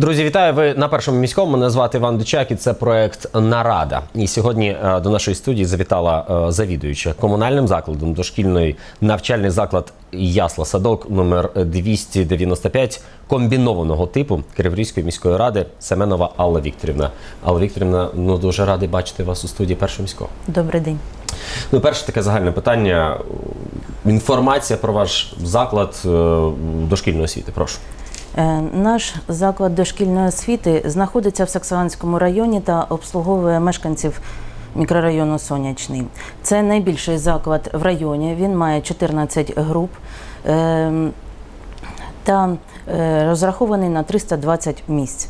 Друзі, вітаю! Ви на Першому міському. Мене звати Іван Дичак і це проект «Нарада». І сьогодні до нашої студії завітала завідуюча комунальним закладом дошкільний навчальний заклад «Ясла-садок» номер 295 комбінованого типу Криворізької міської ради Семенова Алла Вікторівна. Алла Вікторівна, дуже радий бачити вас у студії Першого міського. Добрий день. Перше таке загальне питання. Інформація про ваш заклад дошкільної освіти, прошу. Наш заклад дошкільної освіти знаходиться в Саксаганському районі та обслуговує мешканців мікрорайону Сонячний. Це найбільший заклад в районі, він має 14 груп та розрахований на 320 місць.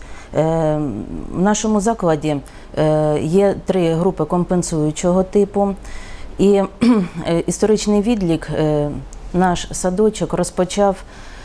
В нашому закладі є 3 групи компенсуючого типу, і історичний відлік наш садочок розпочав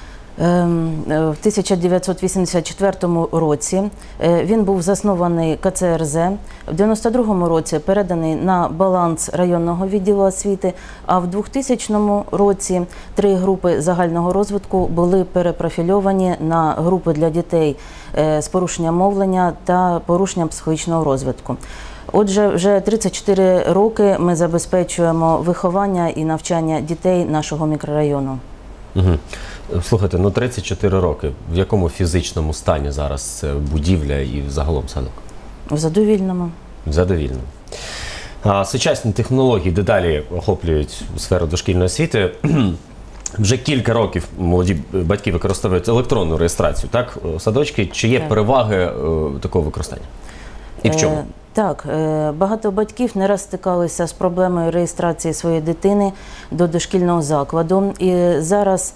в 1984 році. Він був заснований КЦРЗ. В 1992 році переданий на баланс районного відділу освіти, а в 2000 році 3 групи загального розвитку були перепрофільовані на групи для дітей з порушенням мовлення та порушенням психологічного розвитку. Отже, вже 34 роки ми забезпечуємо виховання і навчання дітей нашого мікрорайону. Слухайте, 34 роки. В якому фізичному стані зараз будівля і загалом садок? В задовільному. В задовільному. Сучасні технології дедалі охоплюють сферу дошкільної освіти. Вже кілька років молоді батьки використовують електронну реєстрацію, так? Садочки. Чи є переваги такого використання? І в чому? Так, багато батьків не раз стикалися з проблемою реєстрації своєї дитини до дошкільного закладу. І зараз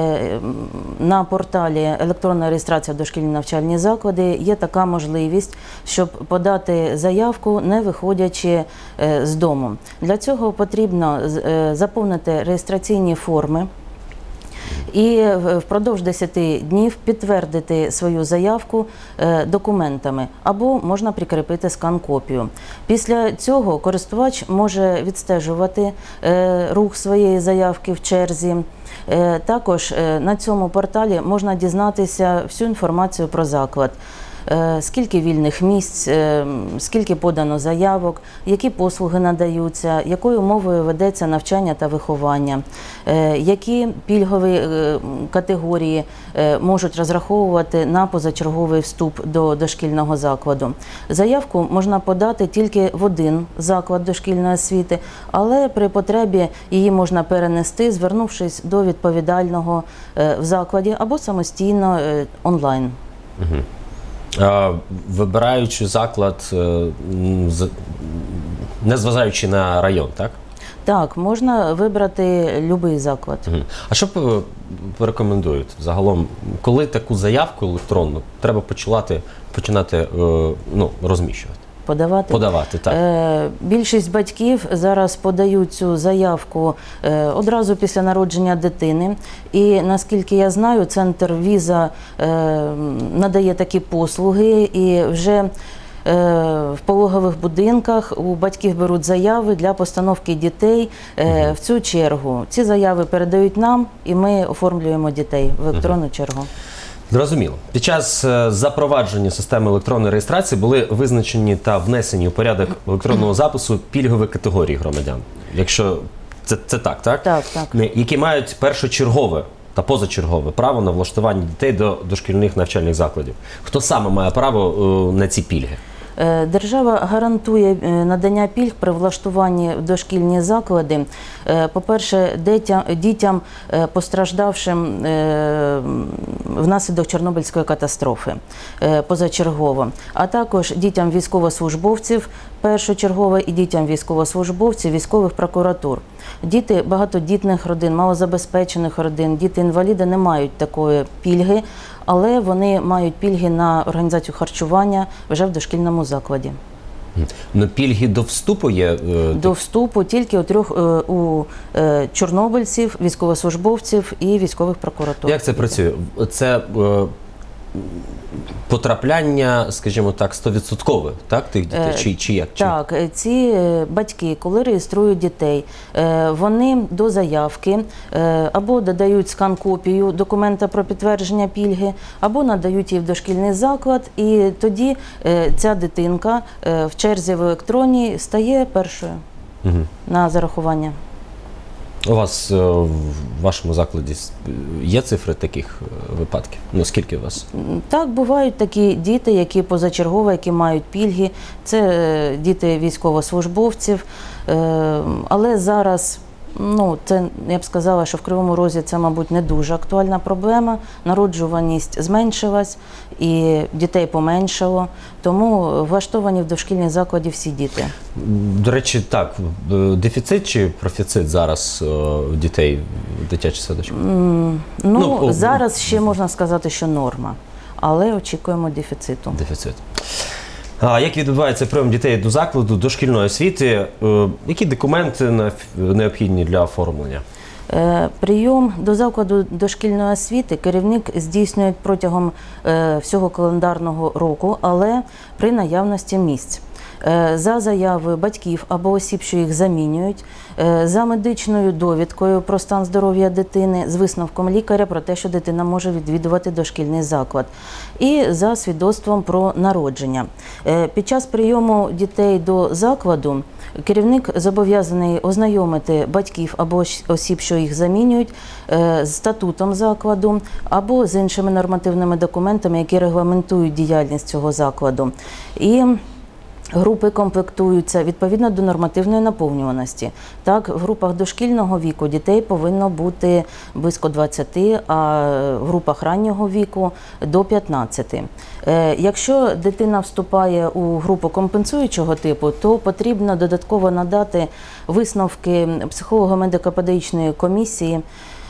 на порталі «Електронна реєстрація в дошкільні навчальні заклади» є така можливість, щоб подати заявку, не виходячи з дому. Для цього потрібно заповнити реєстраційні форми і впродовж 10 днів підтвердити свою заявку документами, або можна прикріпити скан-копію. Після цього користувач може відстежувати рух своєї заявки в черзі. Також на цьому порталі можна дізнатися всю інформацію про заклад. Скільки вільних місць, скільки подано заявок, які послуги надаються, якою мовою ведеться навчання та виховання, які пільгові категорії можуть розраховувати на позачерговий вступ до дошкільного закладу. Заявку можна подати тільки в один заклад дошкільної освіти, але при потребі її можна перенести, звернувшись до відповідального в закладі або самостійно онлайн. Вибираючи заклад, незважаючи на район, так? Так, можна вибрати будь-який заклад. А що ви порекомендуєте? Загалом, коли таку заявку електронну треба починати розміщувати? Подавати, так. Більшість батьків зараз подають цю заявку одразу після народження дитини. І, наскільки я знаю, центр Віза надає такі послуги, і вже в пологових будинках у батьків беруть заяви для постановки дітей в цю чергу. Ці заяви передають нам, і ми оформлюємо дітей в електронну чергу. Зрозуміло. Під час запровадження системи електронної реєстрації були визначені та внесені у порядок електронного запису пільгові категорії громадян. Якщо це так, так? Так. Які мають першочергове та позачергове право на влаштування дітей до дошкільних навчальних закладів. Хто саме має право на ці пільги? Держава гарантує надання пільг при влаштуванні в дошкільні заклади, по-перше, дітям, постраждавшим внаслідок Чорнобильської катастрофи позачергово, а також дітям військовослужбовців першочергово і дітям військовослужбовців військових прокуратур. Діти багатодітних родин, малозабезпечених родин, діти-інваліди не мають такої пільги, але вони мають пільги на організацію харчування вже в дошкільному закладі. Но пільги до вступу є? До вступу тільки у чорнобильців, військовослужбовців і військових прокуратур. Як це працює? Це потрапляння, скажімо так, 100%, так, тих дітей, чи як? Так, ці батьки, коли реєструють дітей, вони до заявки або додають скан-копію документа про підтвердження пільги, або надають її в дошкільний заклад, і тоді ця дитинка в черзі в електронній стає першою на зарахування. У вас в вашому закладі є цифри таких випадків? Ну, скільки у вас? Так, бувають такі діти, які позачергово, які мають пільги. Це діти військовослужбовців. Але зараз, це, я б сказала, що в Кривому Розі це, мабуть, не дуже актуальна проблема. Народжуваність зменшилась і дітей поменшало. Тому влаштовані в дошкільні закладі всі діти. До речі, так, дефіцит чи профіцит зараз дітей в дитячих садочках? Зараз ще можна сказати, що норма, але очікуємо дефіциту. Дефіцит. А як відбувається прийом дітей до закладу дошкільної освіти? Які документи необхідні для оформлення? Прийом до закладу дошкільної освіти керівник здійснює протягом всього календарного року, але при наявності місць. За заяви батьків або осіб, що їх замінюють, за медичною довідкою про стан здоров'я дитини, з висновком лікаря про те, що дитина може відвідувати дошкільний заклад, і за свідоцтвом про народження. Під час прийому дітей до закладу керівник зобов'язаний ознайомити батьків або осіб, що їх замінюють, з статутом закладу або з іншими нормативними документами, які регламентують діяльність цього закладу. І групи комплектуються відповідно до нормативної наповнюваності. Так, в групах дошкільного віку дітей повинно бути близько 20, а в групах раннього віку до 15. Якщо дитина вступає у групу компенсуючого типу, то потрібно додатково надати висновки психолого-медико-педагогічної комісії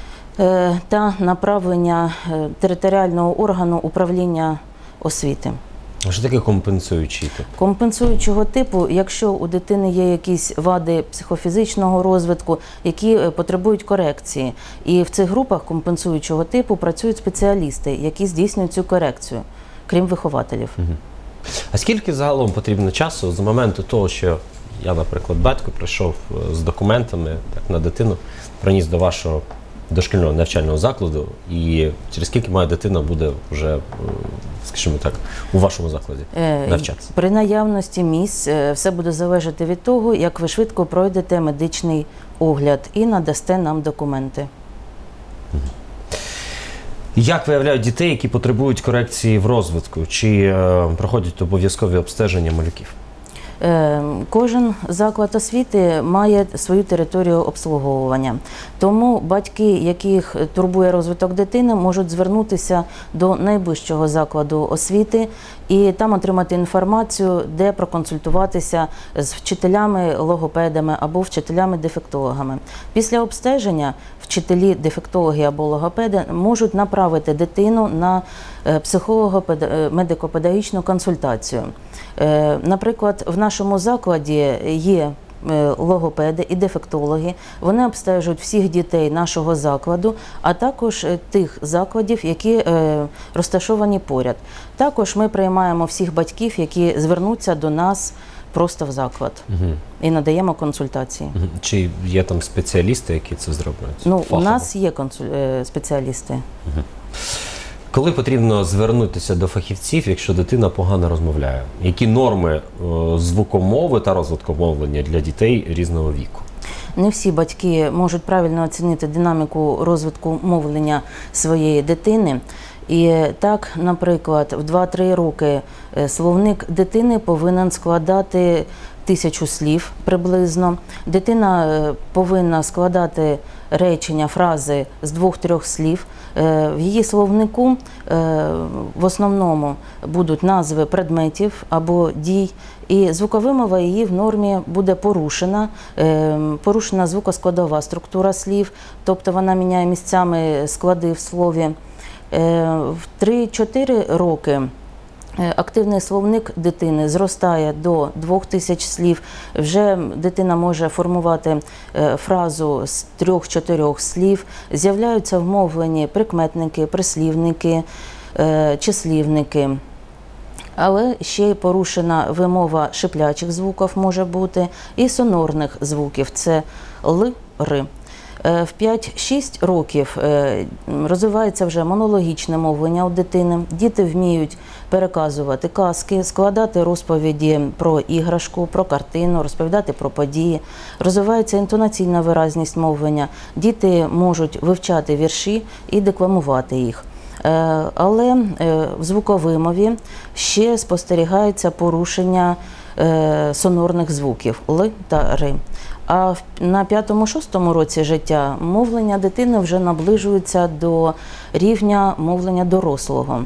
та направлення територіального органу управління освіти. А що таке компенсуючий тип? Компенсуючого типу, якщо у дитини є якісь вади психофізичного розвитку, які потребують корекції. І в цих групах компенсуючого типу працюють спеціалісти, які здійснюють цю корекцію, крім вихователів. А скільки загалом потрібно часу з моменту того, що я, наприклад, батько прийшов з документами на дитину, приніс до вашого дошкільного навчального закладу, і через скільки моя дитина буде вже, скажімо так, у вашому закладі навчатися? При наявності місць все буде залежати від того, як ви швидко пройдете медичний огляд і надасте нам документи. Як виявляють дітей, які потребують корекції в розвитку? Чи проходять обов'язкові обстеження малюків? Кожен заклад освіти має свою територію обслуговування. Тому батьки, яких турбує розвиток дитини, можуть звернутися до найближчого закладу освіти і там отримати інформацію, де проконсультуватися з вчителями, логопедами або вчителями-дефектологами. Після обстеження вчителі, дефектологи або логопеди можуть направити дитину на психолого-медико-педагогічну консультацію. Наприклад, в нашому закладі є логопеди і дефектологи. Вони обстежують всіх дітей нашого закладу, а також тих закладів, які розташовані поряд. Також ми приймаємо всіх батьків, які звернуться до нас просто в заклад і надаємо консультації. Чи є там спеціалісти, які це зроблять? У нас є спеціалісти. Коли потрібно звернутися до фахівців, якщо дитина погано розмовляє? Які норми звукомови та розвитку мовлення для дітей різного віку? Не всі батьки можуть правильно оцінити динаміку розвитку мовлення своєї дитини. І так, наприклад, в 2-3 роки словник дитини повинен складати 1000 слів приблизно. Дитина повинна складати речення, фрази з 2-3 слів. В її словнику в основному будуть назви предметів або дій, і звукова мова її в нормі буде порушена. Порушена звукоскладова структура слів, тобто вона міняє місцями склади в слові. В 3-4 роки активний словник дитини зростає до 2000 слів. Вже дитина може формувати фразу з 3-4 слів. З'являються в мовленні прикметники, прислівники. числівники. Але ще й порушена вимова шиплячих звуків може бути і сонорних звуків – це Л, Р. В 5-6 років розвивається вже монологічне мовлення у дитини. Діти вміють переказувати казки, складати розповіді про іграшку, про картину, розповідати про події. Розвивається інтонаційна виразність мовлення. Діти можуть вивчати вірші і декламувати їх. Але в звуковій мові ще спостерігається порушення сонорних звуків Л та Р. А на 5-6 році життя мовлення дитини вже наближується до рівня мовлення дорослого.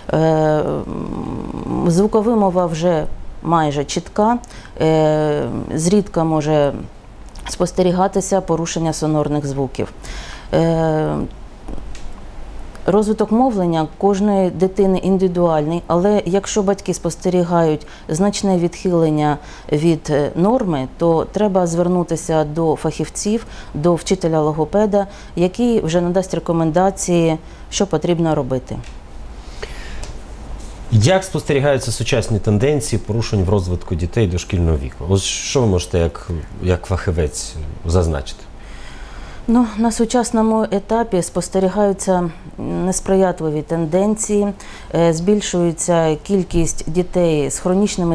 Звукова мова вже майже чітка, зрідка може спостерігатися порушення сонорних звуків. Розвиток мовлення кожної дитини індивідуальний, але якщо батьки спостерігають значне відхилення від норми, то треба звернутися до фахівців, до вчителя-логопеда, який вже надасть рекомендації, що потрібно робити. Як спостерігаються сучасні тенденції порушень в розвитку дітей дошкільного віку? Ось що ви можете як фахівець зазначити? Ну, на сучасному етапі спостерігаються несприятливі тенденції, збільшується кількість дітей з хронічними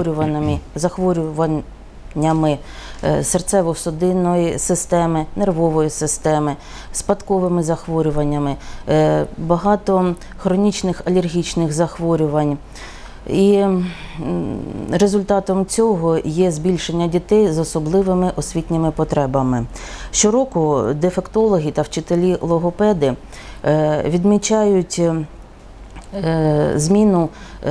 захворюваннями серцево-судинної системи, нервової системи, спадковими захворюваннями, багато хронічних алергічних захворювань. І результатом цього є збільшення дітей з особливими освітніми потребами. Щороку дефектологи та вчителі-логопеди відмічають зміну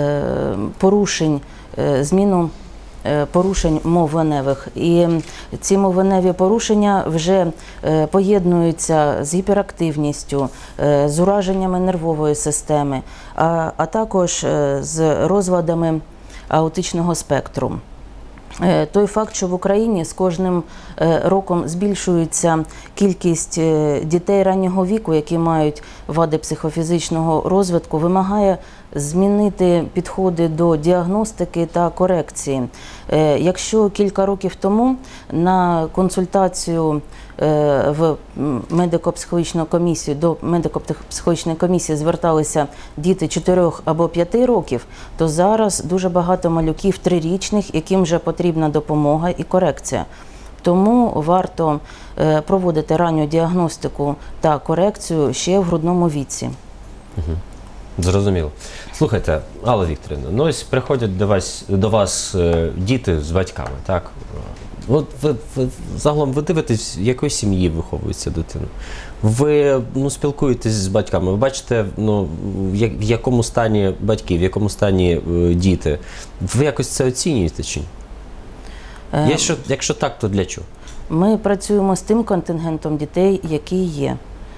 порушень мовленевих. І ці мовленеві порушення вже поєднуються з гіперактивністю, з ураженнями нервової системи, а також з розладами аутичного спектру. Той факт, що в Україні з кожним роком збільшується кількість дітей раннього віку, які мають вади психофізичного розвитку, вимагає змінити підходи до діагностики та корекції. Якщо кілька років тому на консультацію в медико-психологічну комісію, до медико-психологічної комісії зверталися діти 4 або 5 років, то зараз дуже багато малюків 3-річних, яким вже потрібна допомога і корекція. Тому варто проводити ранню діагностику та корекцію ще в грудному віці. Зрозуміло. Слухайте, Алла Вікторівна, ну ось приходять до вас діти з батьками, так? От ви загалом ви дивитесь, в якої сім'ї виховується дитина. Ви спілкуєтесь з батьками, ви бачите, в якому стані батьки, в якому стані діти. Ви якось це оцінюєте чи ні? Якщо так, то для чого? Ми працюємо з тим контингентом дітей, який є.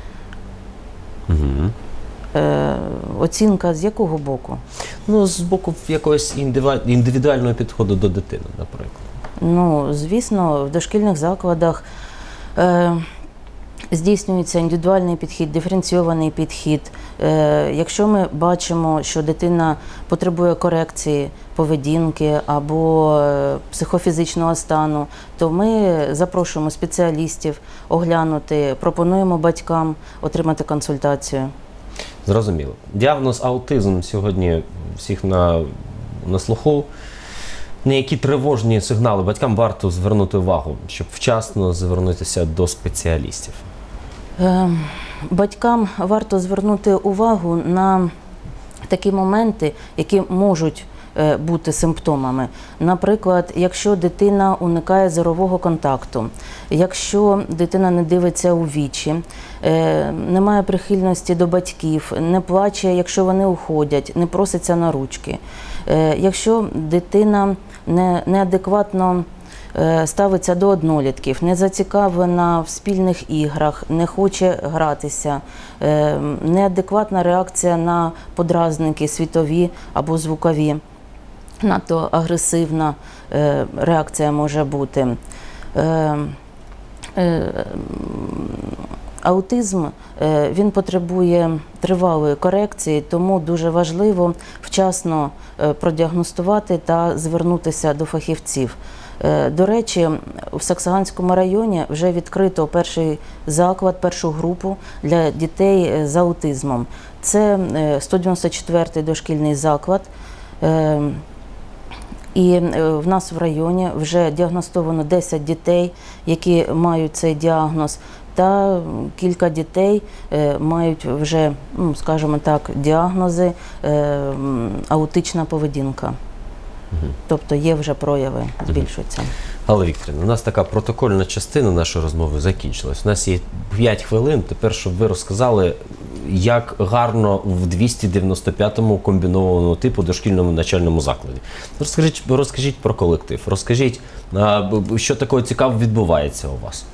Оцінка з якого боку? Ну, з боку якогось індивідуального підходу до дитини, наприклад. Ну, звісно, в дошкільних закладах здійснюється індивідуальний підхід, диференційований підхід. Якщо ми бачимо, що дитина потребує корекції поведінки або психофізичного стану, то ми запрошуємо спеціалістів оглянути, пропонуємо батькам отримати консультацію. Зрозуміло. Діагноз аутизм сьогодні всіх на слуху. На які тривожні сигнали батькам варто звернути увагу, щоб вчасно звернутися до спеціалістів? Батькам варто звернути увагу на такі моменти, які можуть бути симптомами. Наприклад, якщо дитина уникає зорового контакту, якщо дитина не дивиться у вічі, не має прихильності до батьків, не плаче, якщо вони уходять, не проситься на ручки, якщо дитина неадекватно ставиться до однолітків, не зацікавлена в спільних іграх, не хоче гратися, неадекватна реакція на подразники світові або звукові, надто агресивна реакція може бути. Аутизм він потребує тривалої корекції, тому дуже важливо вчасно продіагностувати та звернутися до фахівців. До речі, в Саксаганському районі вже відкрито перший заклад, першу групу для дітей з аутизмом. Це 194-й дошкільний заклад. І в нас в районі вже діагностовано 10 дітей, які мають цей діагноз, та кілька дітей мають вже, скажімо так, діагнози аутична поведінка. Тобто є вже прояви, збільшуються. Алла Вікторівна, у нас така протокольна частина нашої розмови закінчилась. У нас є 5 хвилин, тепер, щоб ви розказали, як гарно в 295-му комбінованому типу дошкільному навчальному закладі. Розкажіть про колектив, розкажіть, що такого цікавого відбувається у вас.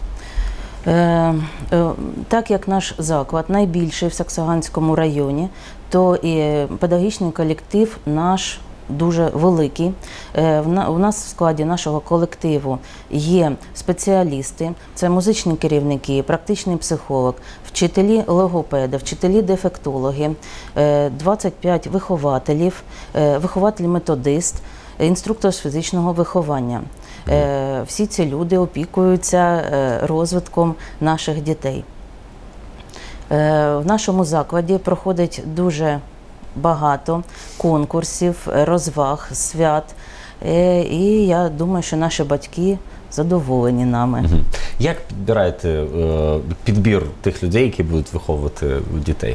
Так як наш заклад найбільший в Саксаганському районі, то і педагогічний колектив наш дуже великий. У нас в складі нашого колективу є спеціалісти, це музичні керівники, практичний психолог, вчителі логопеди, вчителі дефектологи, 25 вихователів, вихователь-методист, інструктор з фізичного виховання. Всі ці люди опікуються розвитком наших дітей. В нашому закладі проходить дуже багато конкурсів, розваг, свят. І я думаю, що наші батьки задоволені нами. Як підбираєте підбір тих людей, які будуть виховувати дітей?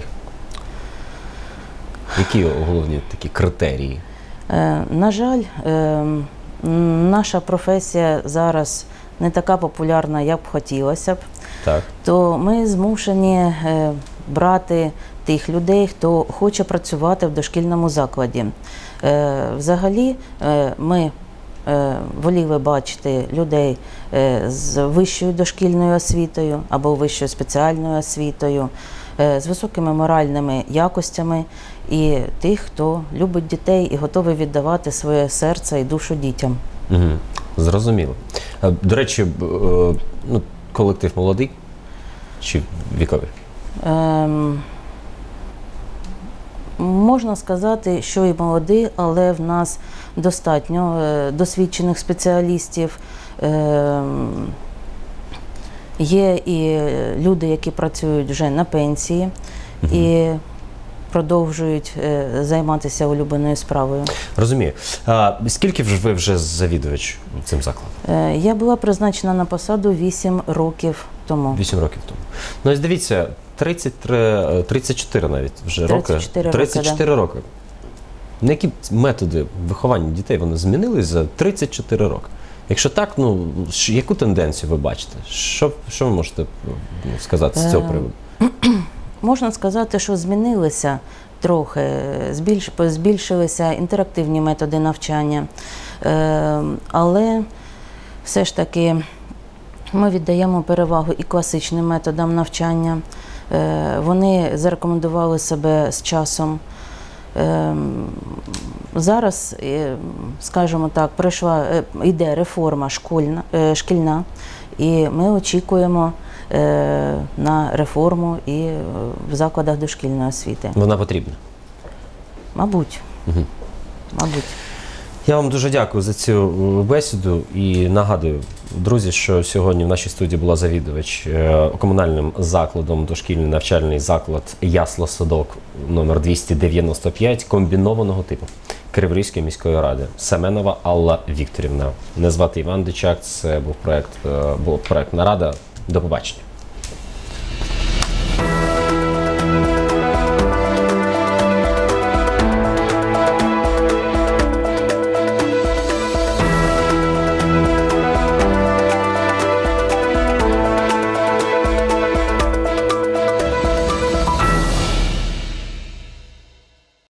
Які головні такі критерії? На жаль, наша професія зараз не така популярна, як б хотілося б. Так. То ми змушені брати тих людей, хто хоче працювати в дошкільному закладі. Взагалі, ми воліли бачити людей з вищою дошкільною освітою або вищою спеціальною освітою, з високими моральними якостями і тих, хто любить дітей і готовий віддавати своє серце і душу дітям. Зрозуміло. До речі, колектив молодий чи віковий? Можна сказати, що і молодий, але в нас достатньо досвідчених спеціалістів. Є і люди, які працюють вже на пенсії і продовжують займатися улюбленою справою. Розумію. Скільки ви вже завідувач цим закладом? Я була призначена на посаду 8 років тому. 8 років тому. Ну, ось дивіться, 34 навіть вже роки. 34 роки. Які методи виховання дітей вони змінились за 34 роки? Якщо так, яку тенденцію ви бачите? Що ви можете сказати з цього приводу? Можна сказати, що змінилися трохи, збільшилися інтерактивні методи навчання, але все ж таки ми віддаємо перевагу і класичним методам навчання. Вони зарекомендували себе з часом. Зараз, скажімо так, йде реформа шкільна, і ми очікуємо на реформу і в закладах дошкільної освіти. Вона потрібна? Мабуть. Мабуть. Я вам дуже дякую за цю бесіду і нагадую, друзі, що сьогодні в нашій студії була завідувач комунальним закладом, дошкільний навчальний заклад «Ясла-садок» номер 295 комбінованого типу Криворізької міської ради Семенова Алла Вікторівна. Мене звати Іван Дичак, це був проект «Нарада». До побачення.